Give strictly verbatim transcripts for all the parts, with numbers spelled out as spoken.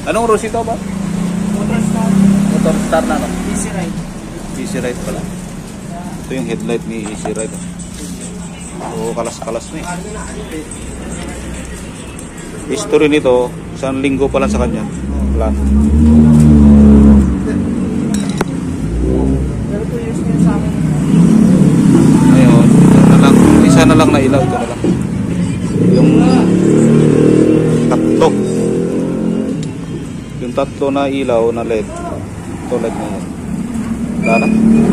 Anong rose ito ba? Motor Star. Motor Star na, no? Easy Ride. Easy Ride pala. Ito yung headlight ni Easy Ride. So, kalas-kalas na eh. History nito, isang linggo pa lang sa kanya. Wala. Pero two years na sa akin. Ngayon, ito na lang. Isa na lang na ilaw. Ito na lang. Yung tatlo. Yung tatlo na ilaw na L E D. Ito L E D na yun. Wala na.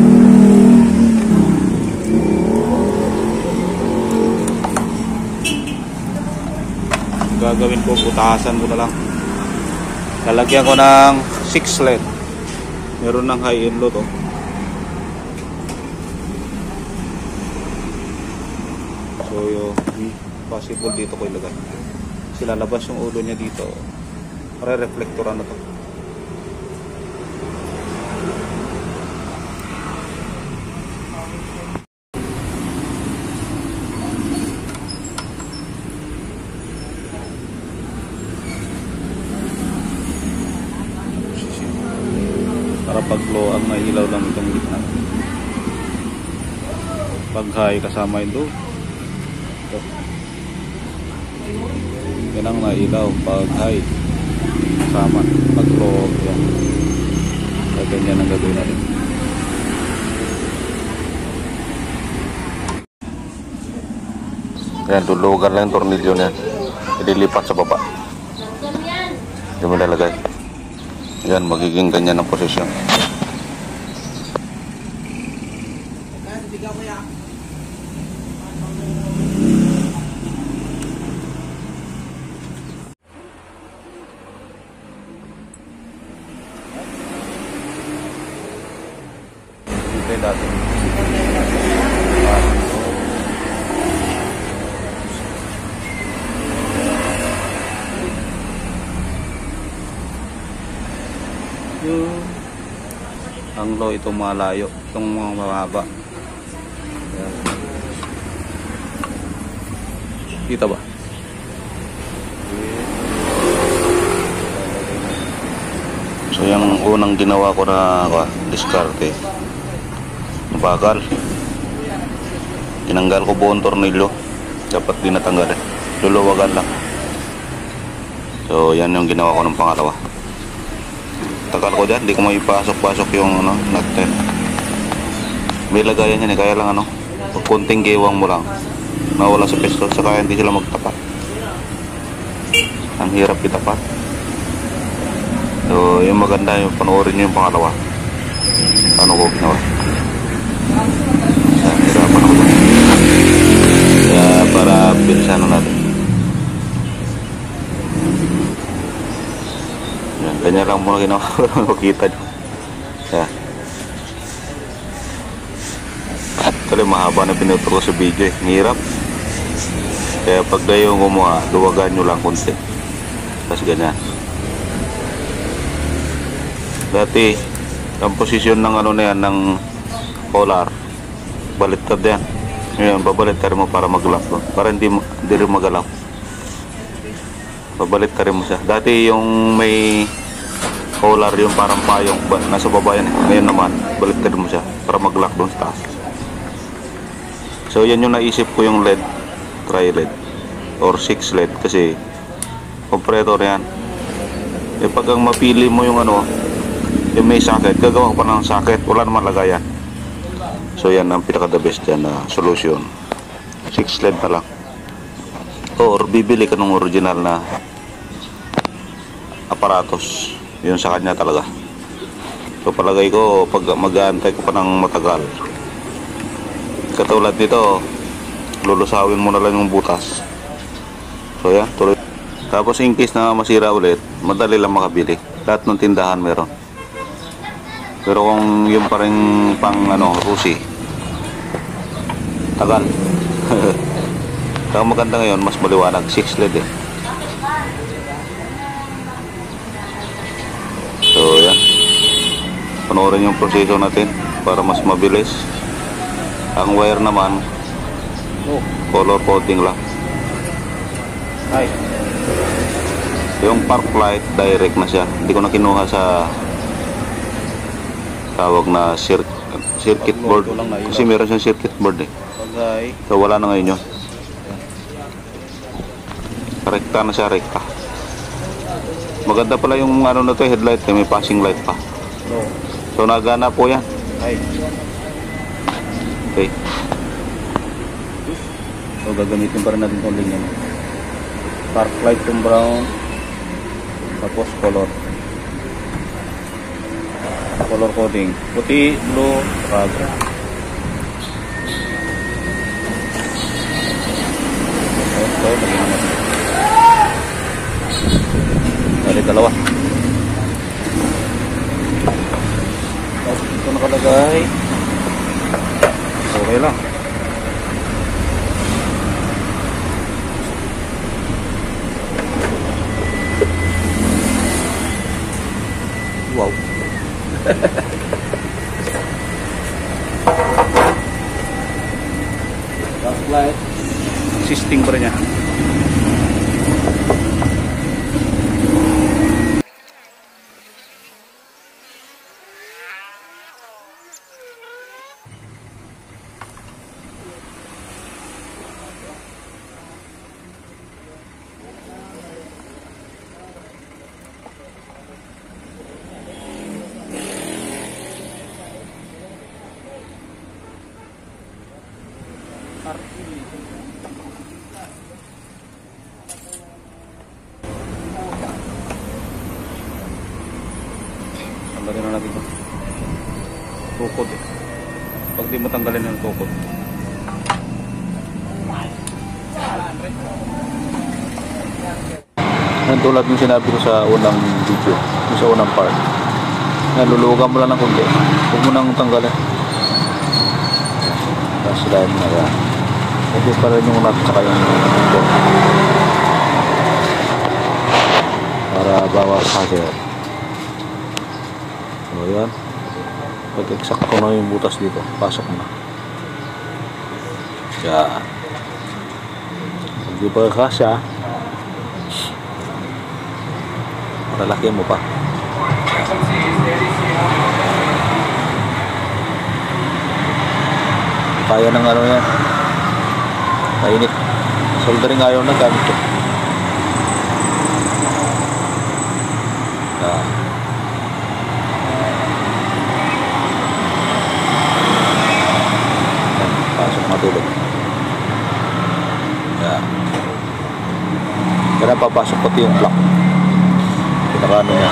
Gagawin ko, putahasan ko na lang. Lalagyan ko ng six L E D. Meron ng high-end load, oh. So, yung possible dito ko ilagay. Kasi lalabas yung ulo niya dito. Para reflectoran na to. Para pag low ang nailaw lang itong gitna. Pag high kasama ito. Ito. Yan ang nailaw pag high kasama. Pag low yan. Kaya ganyan ang gagawin natin. Yan, tulugan lang yung tornilyo niyan. Ililipat sa baba. Diyan mo lalagay. Yan, magiging ganyan ang posisyon. Hintay natin. Ang low, itong malayo, itong mga mababa. Dito ba? So yung unang ginawa ko na uh, diskarte, bakal, tinanggal ko buong tornilyo. Dapat di natanggal eh, luluwagan lang. So yan yung ginawa ko ng pangalawa. Tagal ko dyan, hindi ko maipasok-pasok yung ano, nut-ten. May lagayan yan eh, kaya lang ano, pag kunting giwang mo lang, nawala sa pistol, saka hindi sila magtapat. Ang hirap itapat. So yung maganda, yung panoorin nyo yung pangalawa. Paano ko ginawa? Yan, hirapan ako dyan. Kaya para bilisan na natin. Ganyan lang muna ginawa para makita nyo. Yan. Actually mahaba na pinuturo ko sa video eh. Hirap. Kaya pag kayo kumuha, duwagan nyo lang konti. Tapos ganyan. Dati ang posisyon ng ano na yan, ng polar, baliktad yan. Ngayon babaliktad mo para mag-lock doon, para hindi, hindi rin magalaw. Babaliktad mo siya. Dati yung may polar, yung parang payong nasa baba yan eh. Ngayon naman baliktad mo siya para mag-lock doon sa taas. So yan yung naisip ko, yung L E D, tri L E D or six L E D, kasi compressor yan eh. Pag ang mapili mo yung ano, yung may socket, gagawa pa ng socket, wala naman lagayan. So yan ang pinaka the best yan na solution, six L E D na lang, or bibili ka ng original na aparatos, yun sa kanya talaga. So palagay ko, pag mag-aantay ko pa ng matagal, katulad nito, lulusawin mo na lang yung butas. So yan, tuloy. Tapos in case na masira ulit, madali lang makabili, lahat ng tindahan meron. Pero kung yung pa rin pang ano, Rusi, tagal. Kaya maganda ngayon, mas maliwanag, six L E D eh. So yan, panoorin yung proseso natin para mas mabilis. Ang wire naman, color coding lang. Ay. Yung park light direct na siya, hindi ko na kinuha sa tawag na cir circuit board kasi meron siyang circuit board eh. Okay. So wala na ngayon yun. Rekta na siya, rekta. Maganda pala yung ano na to, headlight eh, may passing light pa. No. So nagana po yan. Ay. Okay. So gagamitin pa rin natin itong linya. Park light yung brown. Tapos color. Color coding. Puti, blue, red. So, lagyan natin. Dali dalawa. Tapos ito nakalagay. Okay lang. Wow. Backlight. Existing pa rin niya. Tanggalin na natin ito. Tukod eh. Pag di mo tanggalin ng tukod. Yan tulad yung sinabi ko sa unang video, yung sa unang part. Yan, luluwagan mo lang ng kundi. Huwag mo nang tanggalin. Tapos slide na yan. Pwede pa rin yung nut saka yung ito. Para bawas hassle. So yan. Pag eksakto na yung butas dito, pasok mo na. Yan. Hindi pa kasya. Lalaki mo pa. Kaya ng ano yan. Mainit. Soldering ayaw na gamit ko. Ah. Pasok matulog. Yan. Kaya papasok pati yung plug. Pinakano niya.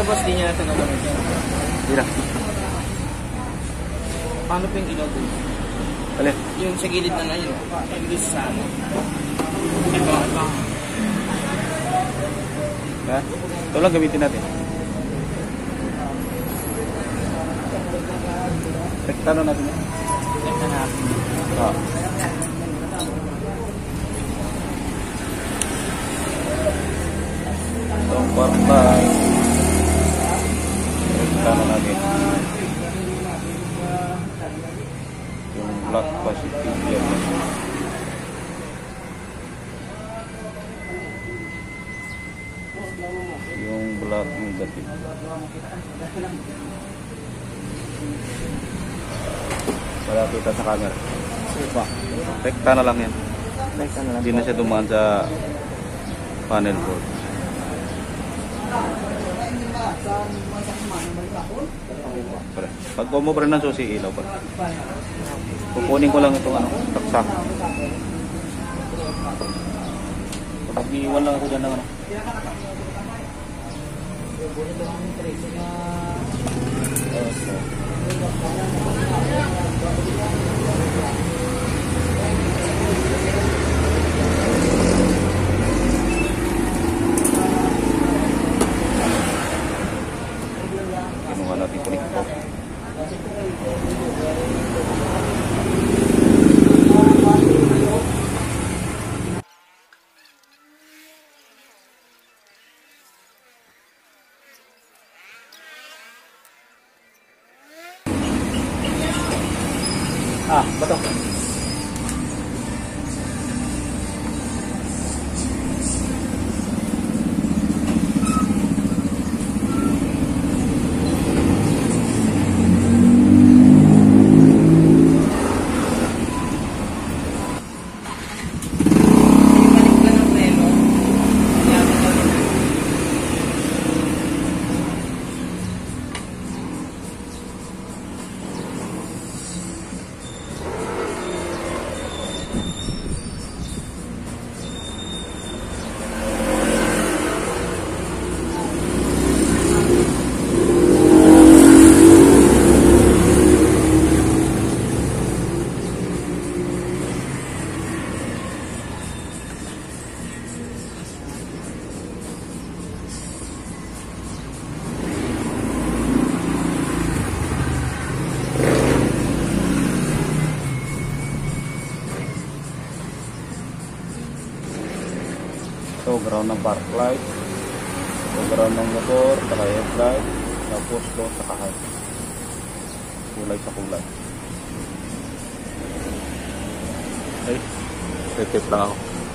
boss, di niya ito nagamit yan. Hindi na. Paano po yung ilaw doon? Alin? Yung sa gilid na na yun. Yung doon sa ano. Ito, ito. Ha? Ito lang gamitin natin. Rektano natin yan. Ito natin. Ah. So, parang ba rektano natin. Yung black positive yan. Yung black negative. Wala kita sa camera. Pa. Rekta na lang yan. Ito na lang. Hindi na siya dumaan sa panel board. Pre. Pag kumubra ng susi, ilaw pa. Kukunin ko lang itong ano, taksak. Kapag iiwan lang ako dyan ng ano. Okay. Kinuha natin connector. Ah, bato. So, ground ng park light. So, ground ng motor, saka headlight, tapos to sa kahay. Kulay sa kulay. Ay, titip lang ako.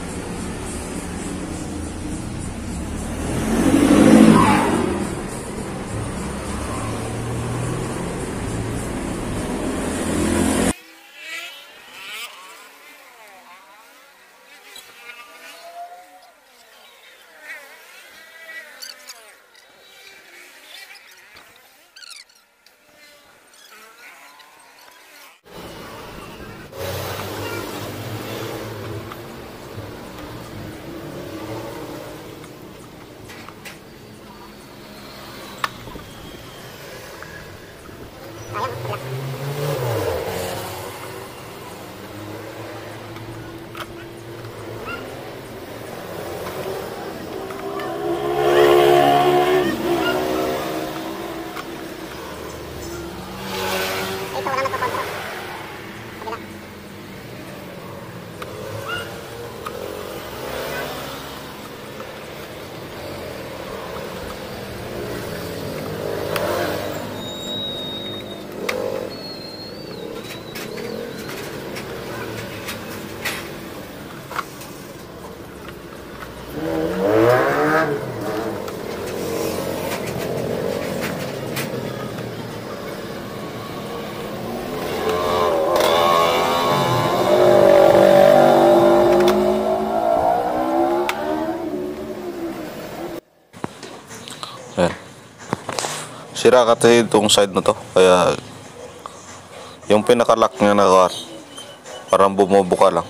Ayan. Sira kasi itong side na to, kaya yung pinaka-lock niya na parang bumubuka lang,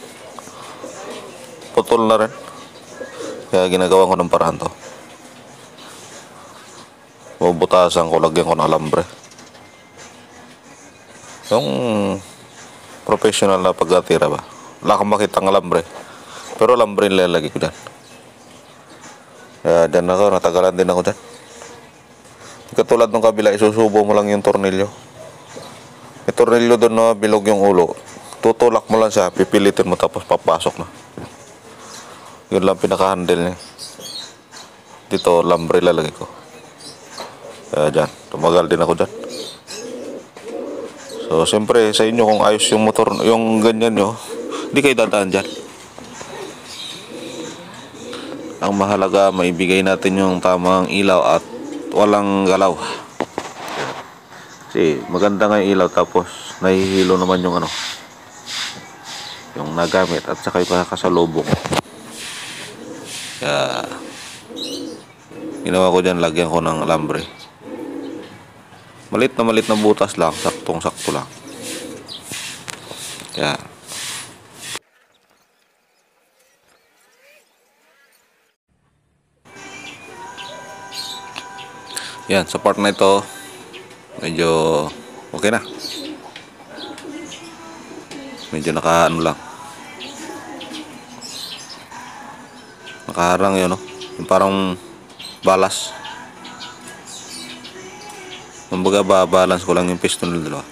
putol na rin, kaya ginagawa ko ng paraan to. Bubutasan ko, lagyan ko ng alambre. Yung professional na pagkatira ba? Wala kang makita ng alambre. Pero alambre nilalagay ko dyan. Kaya dyan ako, natagalan din ako dyan. Katulad ng kabila, isusubo mo lang yung tornilyo. May tornilyo doon na bilog yung ulo. Tutulak mo lang siya, pipilitin mo tapos papasok na. Yun lang pinaka-handle niya. Dito, alambre lalagay ko. Kaya dyan, tumagal din ako dyan. So, siyempre, sa inyo kung ayos yung motor, yung ganyan nyo, hindi kayo dadaan dyan. Ang mahalaga, maibigay natin yung tamang ilaw at walang galaw. Kasi, maganda nga yung ilaw, tapos, nahihilo naman yung ano, yung nagamit, at saka yung kasalubong. Kaya, ginawa ko dyan, lagyan ko ng alambre. Malit na malit na butas lang, saktong sakto lang. Yan. Yan, sa part na ito, medyo okay na. Medyo naka ano lang. Nakaharang yun, no? Yung parang balas. Kumbaga ba, balance ko lang yung piston ng dalawa.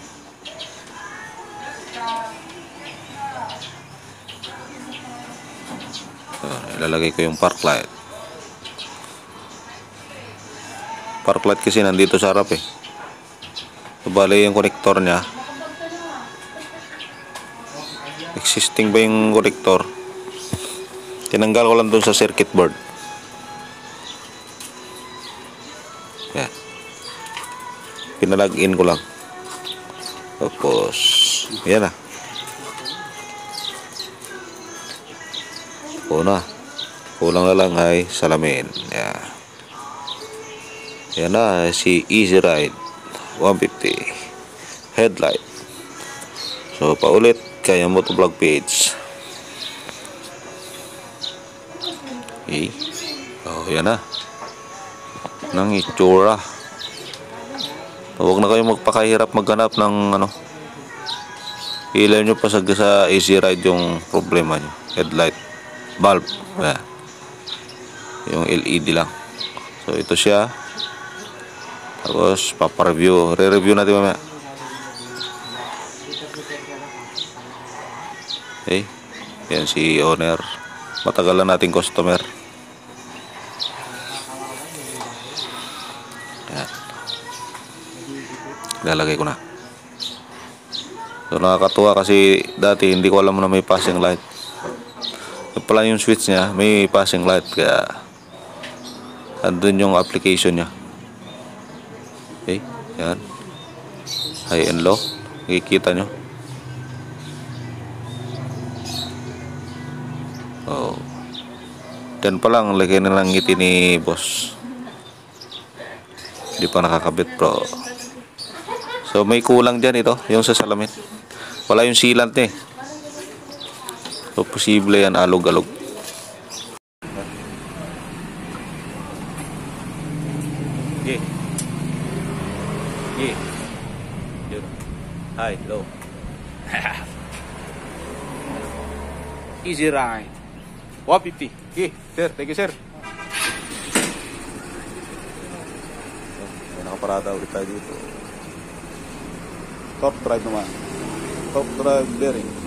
So, ilalagay ko yung park light. Park light kasi nandito sa harap eh. So, bali yung connector nya. Existing ba yung connector? Tinanggal ko lang dun sa circuit board. Yan. Pinalag-in ko lang. Tapos, yan na. Una. Kulang na lang ay salamin. Yan. Yan na, si Easy Ride one fifty. Headlight. So, paulit, kaya motovlog page. Okay. Oh, yan na. Nang itsura. Huwag na kayo magpakahirap maghanap ng ano. Ilaw nyo pa sa, sa Easy Ride yung problema nyo. Headlight bulb. Yan. Yung L E D lang. So ito siya. Tapos papareview. Re-review natin mamaya. Okay. Yan si owner. Matagal na nating customer. Yan. Lalagay ko na. So nakakatuwa kasi dati hindi ko alam na may passing light. Yung pala yung switch niya may passing light, kaya andun yung application niya. Okay, yan. High and low. Nakikita nyo. Oh. Yan pa lang, lagay na lang ngiti ni boss. Hindi pa nakakabit bro. So may kulang dyan ito, yung sa salamin. Wala yung sealant eh. So posible yan alog-alog. Okay. Okay. Yun. Hi, low. Easy Ride one fifty. Okay, sir, thank you sir. May nakaparada ulit tayo dito. Top drive naman. Top drive bearing.